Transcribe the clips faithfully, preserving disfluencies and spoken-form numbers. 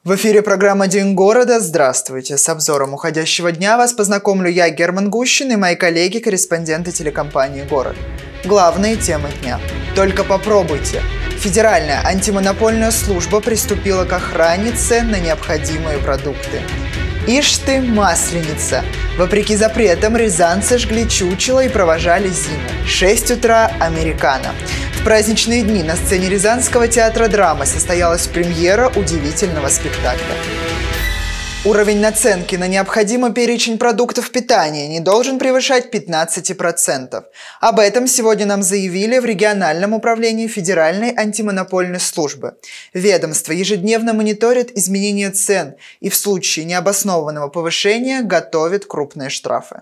В эфире программа «День города». Здравствуйте! С обзором уходящего дня вас познакомлю я, Герман Гущин, и мои коллеги-корреспонденты телекомпании «Город». Главные темы дня. Только попробуйте. Федеральная антимонопольная служба приступила к охране цен на необходимые продукты. Ишь ты, масленица! Вопреки запретам рязанцы жгли чучело и провожали зиму. шесть утра – американо. В праздничные дни на сцене Рязанского театра драмы состоялась премьера удивительного спектакля. Уровень наценки на необходимый перечень продуктов питания не должен превышать пятнадцати процентов. Об этом сегодня нам заявили в региональном управлении Федеральной антимонопольной службы. Ведомство ежедневно мониторит изменения цен и в случае необоснованного повышения готовит крупные штрафы.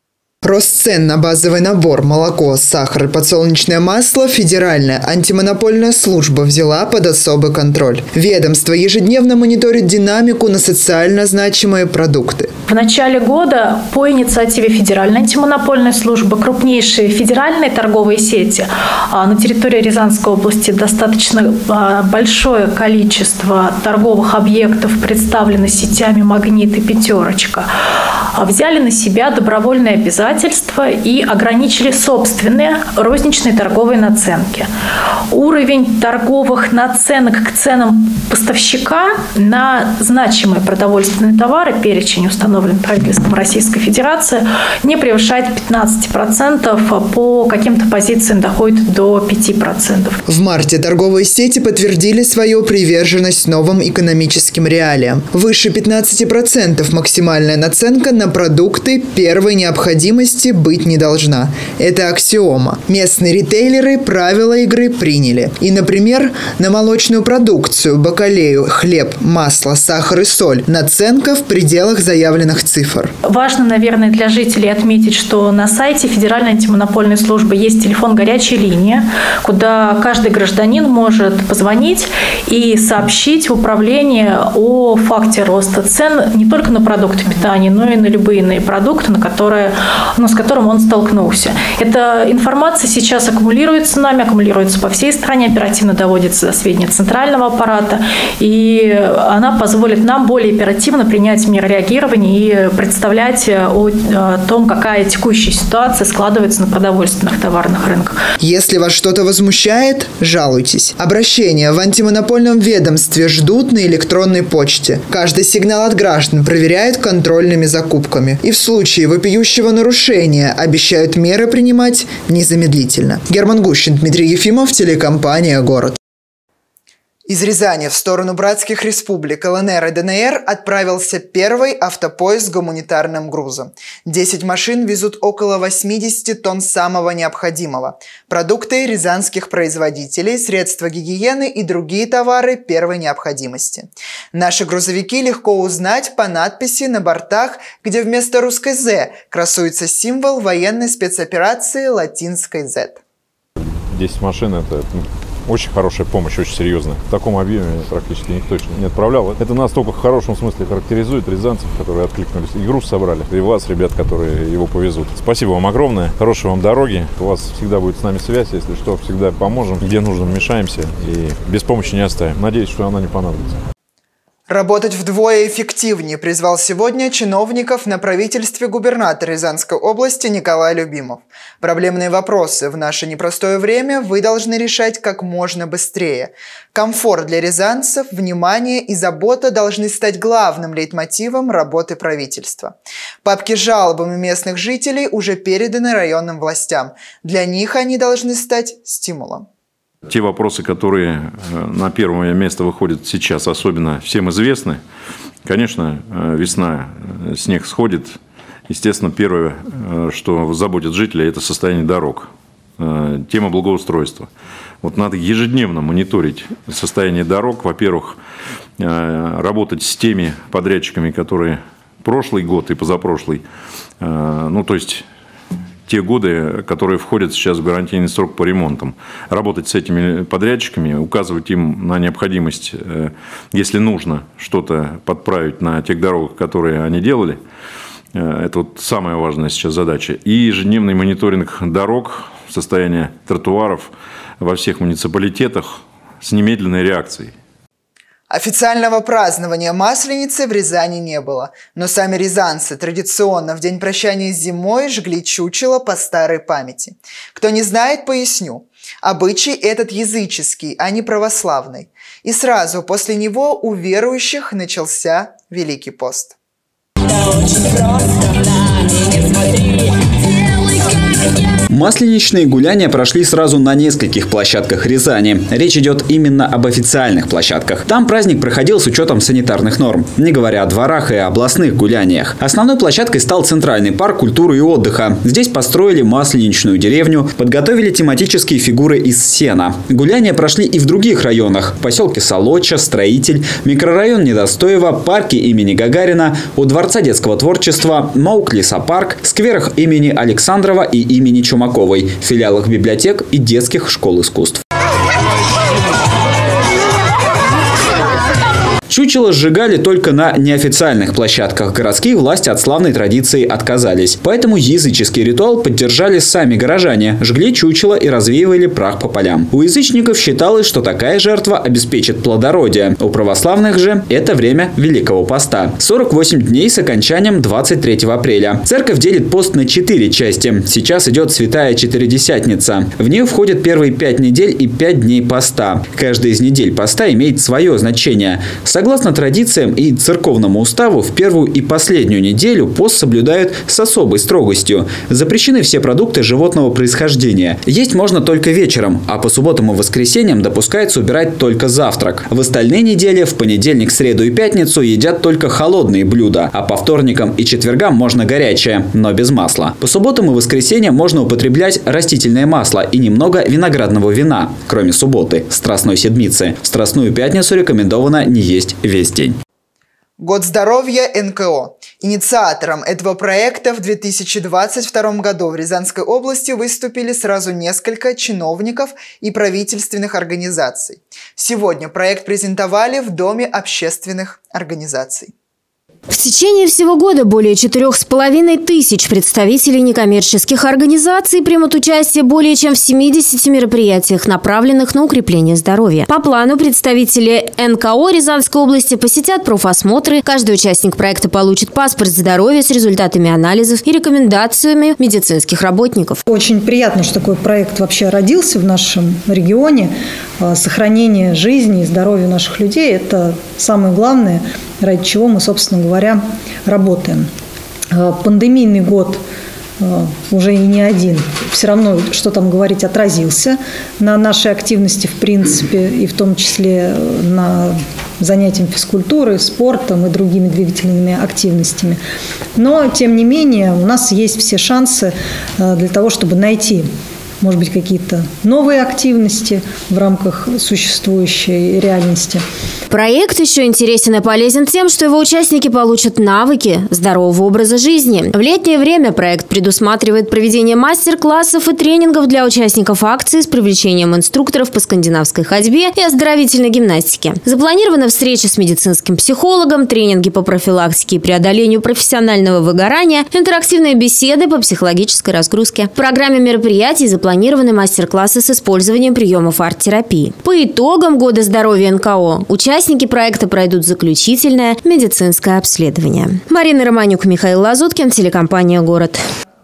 Рост цен на базовый набор, молоко, сахар и подсолнечное масло Федеральная антимонопольная служба взяла под особый контроль. Ведомство ежедневно мониторит динамику на социально значимые продукты. В начале года по инициативе Федеральной антимонопольной службы крупнейшие федеральные торговые сети на территории Рязанской области достаточно большое количество торговых объектов представлены сетями «Магнит» и «Пятерочка», взяли на себя добровольные обязательства и ограничили собственные розничные торговые наценки. Уровень торговых наценок к ценам поставщика на значимые продовольственные товары, перечень установлен правительством Российской Федерации, не превышает пятнадцати процентов, по каким-то позициям доходит до пяти процентов. В марте торговые сети подтвердили свою приверженность новым экономическим реалиям. Выше пятнадцати процентов максимальная наценка на продукты первой необходимости быть не должна. Это аксиома. Местные ритейлеры правила игры приняли. И, например, на молочную продукцию, бакалею, хлеб, масло, сахар и соль наценка в пределах заявленных цифр. Важно, наверное, для жителей отметить, что на сайте Федеральной антимонопольной службы есть телефон горячей линии, куда каждый гражданин может позвонить и сообщить в управление о факте роста цен не только на продукты питания, но и на любые иные продукты, на которые, ну, с которым он столкнулся. Эта информация сейчас аккумулируется нами, аккумулируется по всей стране, оперативно доводится до сведения центрального аппарата, и она позволит нам более оперативно принять меры реагирования и представлять о, о том, какая текущая ситуация складывается на продовольственных товарных рынках. Если вас что-то возмущает, жалуйтесь. Обращения в антимонопольном ведомстве ждут на электронной почте. Каждый сигнал от граждан проверяют контрольными закупками. И в случае вопиющего нарушения обещают меры принимать незамедлительно. Герман Гущин, Дмитрий Ефимов, телекомпания «Город». Из Рязани в сторону братских республик эл эн эр и дэ эн эр отправился первый автопоезд с гуманитарным грузом. десять машин везут около восьмидесяти тонн самого необходимого. Продукты рязанских производителей, средства гигиены и другие товары первой необходимости. Наши грузовики легко узнать по надписи на бортах, где вместо русской «З» красуется символ военной спецоперации латинской «З». десять машин – это очень хорошая помощь, очень серьезная. В таком объеме практически никто еще не отправлял. Это настолько в хорошем смысле характеризует рязанцев, которые откликнулись. И груз собрали, и вас, ребят, которые его повезут. Спасибо вам огромное. Хорошей вам дороги. У вас всегда будет с нами связь. Если что, всегда поможем. Где нужно, вмешаемся. И без помощи не оставим. Надеюсь, что она не понадобится. Работать вдвое эффективнее призвал сегодня чиновников на правительстве губернатор Рязанской области Николай Любимов. Проблемные вопросы в наше непростое время вы должны решать как можно быстрее. Комфорт для рязанцев, внимание и забота должны стать главным лейтмотивом работы правительства. Папки с жалобами местных жителей уже переданы районным властям. Для них они должны стать стимулом. Те вопросы, которые на первое место выходят сейчас, особенно всем известны. Конечно, весна, снег сходит. Естественно, первое, что заботит жителей, это состояние дорог. Тема благоустройства. Вот надо ежедневно мониторить состояние дорог. Во-первых, работать с теми подрядчиками, которые прошлый год и позапрошлый, ну то есть те годы, которые входят сейчас в гарантийный срок по ремонтам. Работать с этими подрядчиками, указывать им на необходимость, если нужно что-то подправить на тех дорогах, которые они делали. Это вот самая важная сейчас задача. И ежедневный мониторинг дорог, состояние тротуаров во всех муниципалитетах с немедленной реакцией. Официального празднования Масленицы в Рязани не было, но сами рязанцы традиционно в день прощания с зимой жгли чучело по старой памяти. Кто не знает, поясню. Обычай этот языческий, а не православный. И сразу после него у верующих начался Великий пост. Масленичные гуляния прошли сразу на нескольких площадках Рязани. Речь идет именно об официальных площадках. Там праздник проходил с учетом санитарных норм, не говоря о дворах и областных гуляниях. Основной площадкой стал Центральный парк культуры и отдыха. Здесь построили масленичную деревню, подготовили тематические фигуры из сена. Гуляния прошли и в других районах. В поселке Солоча, Строитель, микрорайон Недостоева, парке имени Гагарина, у Дворца детского творчества, Маук лесопарк, скверах имени Александрова и имени Чумаковой, филиалах библиотек и детских школ искусств. Чучело сжигали только на неофициальных площадках. Городские власти от славной традиции отказались. Поэтому языческий ритуал поддержали сами горожане. Жгли чучело и развеивали прах по полям. У язычников считалось, что такая жертва обеспечит плодородие. У православных же это время Великого поста. сорок восемь дней с окончанием двадцать третьего апреля. Церковь делит пост на четыре части. Сейчас идет Святая Четыредесятница. В нее входят первые пять недель и пять дней поста. Каждая из недель поста имеет свое значение. Согласно традициям и церковному уставу, в первую и последнюю неделю пост соблюдают с особой строгостью. Запрещены все продукты животного происхождения. Есть можно только вечером, а по субботам и воскресеньям допускается убирать только завтрак. В остальные недели, в понедельник, среду и пятницу, едят только холодные блюда, а по вторникам и четвергам можно горячее, но без масла. По субботам и воскресеньям можно употреблять растительное масло и немного виноградного вина, кроме субботы, Страстной Седмицы. В Страстную Пятницу рекомендовано не есть весь день. Год здоровья эн ка о. Инициатором этого проекта в две тысячи двадцать втором году в Рязанской области выступили сразу несколько чиновников и правительственных организаций. Сегодня проект презентовали в Доме общественных организаций. В течение всего года более четырех с половиной тысяч представителей некоммерческих организаций примут участие более чем в семидесяти мероприятиях, направленных на укрепление здоровья. По плану представители эн ка о Рязанской области посетят профосмотры. Каждый участник проекта получит паспорт здоровья с результатами анализов и рекомендациями медицинских работников. Очень приятно, что такой проект вообще родился в нашем регионе. Сохранение жизни и здоровья наших людей – это самое главное, ради чего мы, собственно говоря, работаем. Пандемийный год уже и не один, все равно, что там говорить, отразился на нашей активности в принципе, и в том числе на занятиям физкультурой, спортом и другими двигательными активностями. Но, тем не менее, у нас есть все шансы для того, чтобы найти, может быть, какие-то новые активности в рамках существующей реальности. Проект еще интересен и полезен тем, что его участники получат навыки здорового образа жизни. В летнее время проект предусматривает проведение мастер-классов и тренингов для участников акции с привлечением инструкторов по скандинавской ходьбе и оздоровительной гимнастике. Запланированы встречи с медицинским психологом, тренинги по профилактике и преодолению профессионального выгорания, интерактивные беседы по психологической разгрузке. В программе мероприятий запланированы мастер-классы с использованием приемов арт-терапии. По итогам года здоровья эн ка о участники Участники проекта пройдут заключительное медицинское обследование. Марина Романюк, Михаил Лазуткин, телекомпания «Город».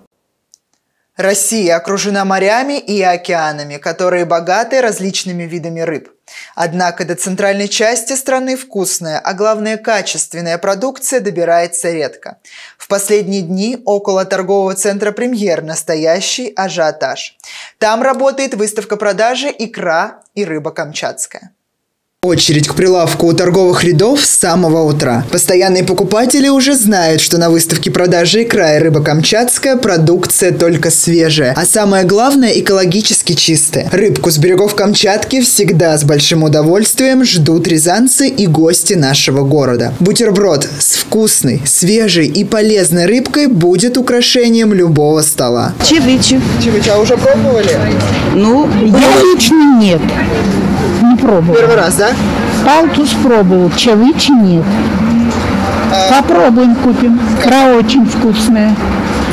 Россия окружена морями и океанами, которые богаты различными видами рыб. Однако до центральной части страны вкусная, а главное качественная продукция добирается редко. В последние дни около торгового центра «Премьер» настоящий ажиотаж. Там работает выставка продажи икра и рыба камчатская. Очередь к прилавку у торговых рядов с самого утра. Постоянные покупатели уже знают, что на выставке продажи икра и рыба камчатская продукция только свежая, а самое главное – экологически чистая. Рыбку с берегов Камчатки всегда с большим удовольствием ждут рязанцы и гости нашего города. Бутерброд с вкусной, свежей и полезной рыбкой будет украшением любого стола. Чевичи. Чевичи, а уже пробовали? Ну, я лично нет. Не пробовал. Первый раз, да? Палтус пробовал, чавичи нет. А... Попробуем, купим. Икра очень вкусная.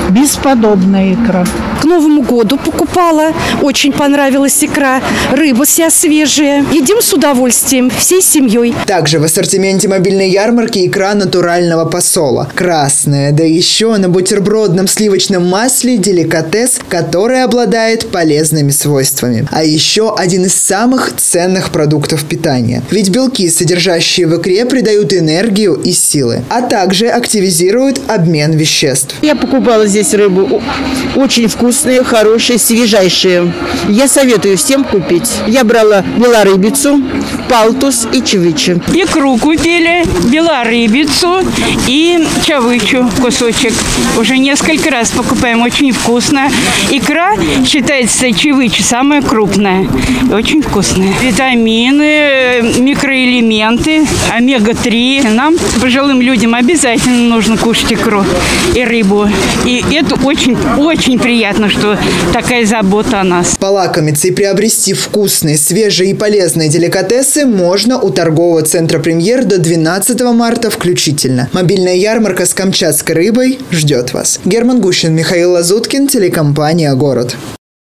Бесподобная икра. К Новому году покупала. Очень понравилась икра. Рыба вся свежая. Едим с удовольствием. Всей семьей. Также в ассортименте мобильной ярмарки икра натурального посола. Красная. Да еще на бутербродном сливочном масле деликатес, который обладает полезными свойствами. А еще один из самых ценных продуктов питания. Ведь белки, содержащие в икре, придают энергию и силы, а также активизируют обмен веществ. Я покупала здесь рыбу. Очень вкусные, хорошие, свежайшие. Я советую всем купить. Я брала белорыбицу, палтус и чавычу. Икру купили, белорыбицу и чавычу кусочек. Уже несколько раз покупаем. Очень вкусно. Икра считается чавыча самая крупная. Очень вкусная. Витамины, микроэлементы, омега три. Нам, пожилым людям, обязательно нужно кушать икру и рыбу. И это очень, очень приятно, что такая забота о нас. Полакомиться и приобрести вкусные, свежие и полезные деликатесы можно у торгового центра «Премьер» до двенадцатого марта включительно. Мобильная ярмарка с камчатской рыбой ждет вас. Герман Гущин, Михаил Лазуткин, телекомпания «Город».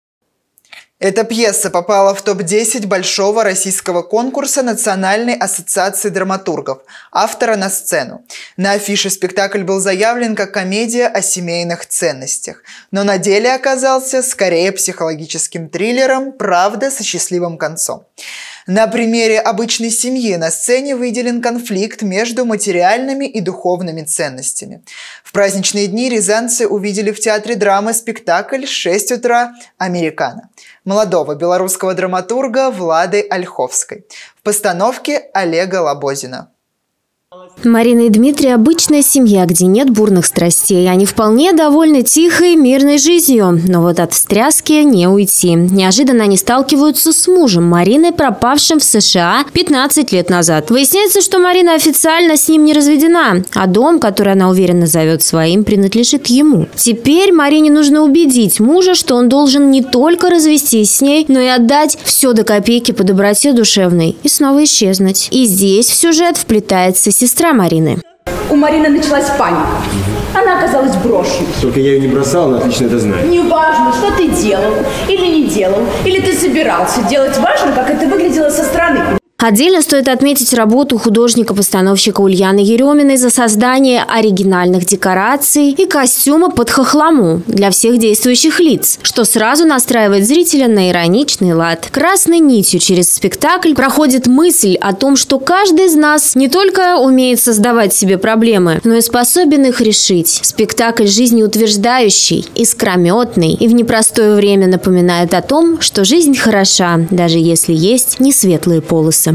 Эта пьеса попала в топ десять большого российского конкурса Национальной ассоциации драматургов «Автора на сцену». На афише спектакль был заявлен как комедия о семейных ценностях, но на деле оказался скорее психологическим триллером «Правда со счастливым концом». На примере обычной семьи на сцене выделен конфликт между материальными и духовными ценностями. В праздничные дни рязанцы увидели в театре драмы спектакль «шесть утра. Американо» молодого белорусского драматурга Влады Ольховской в постановке Олега Лобозина. Марина и Дмитрий – обычная семья, где нет бурных страстей. Они вполне довольны тихой, мирной жизнью. Но вот от встряски не уйти. Неожиданно они сталкиваются с мужем Марины, пропавшим в США пятнадцать лет назад. Выясняется, что Марина официально с ним не разведена, а дом, который она уверенно зовет своим, принадлежит ему. Теперь Марине нужно убедить мужа, что он должен не только развестись с ней, но и отдать все до копейки по доброте душевной и снова исчезнуть. И здесь в сюжет вплетается сестра Марины. У Марины началась паника. Она оказалась брошенной. Только я ее не бросал, она отлично это знает. Не важно, что ты делал или не делал, или ты собирался делать. Важно, как это выглядело со стороны. Отдельно стоит отметить работу художника-постановщика Ульяны Ереминой за создание оригинальных декораций и костюма под хохлому для всех действующих лиц, что сразу настраивает зрителя на ироничный лад. Красной нитью через спектакль проходит мысль о том, что каждый из нас не только умеет создавать себе проблемы, но и способен их решить. Спектакль жизнеутверждающий, искрометный и в непростое время напоминает о том, что жизнь хороша, даже если есть несветлые полосы.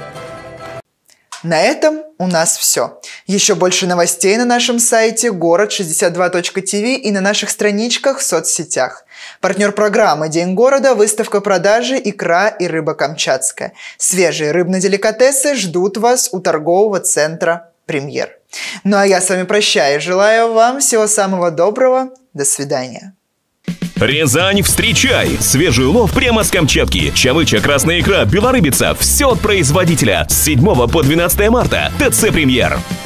На этом у нас все. Еще больше новостей на нашем сайте город шестьдесят два точка ти ви и на наших страничках в соцсетях. Партнер программы «День города» – выставка продажи «Икра и рыба камчатская». Свежие рыбные деликатесы ждут вас у торгового центра «Премьер». Ну а я с вами прощаюсь. Желаю вам всего самого доброго. До свидания. Рязань, встречай! Свежий улов прямо с Камчатки. Чавыча, красная икра, белорыбица. Все от производителя. С седьмого по двенадцатое марта. ТЦ «Премьер».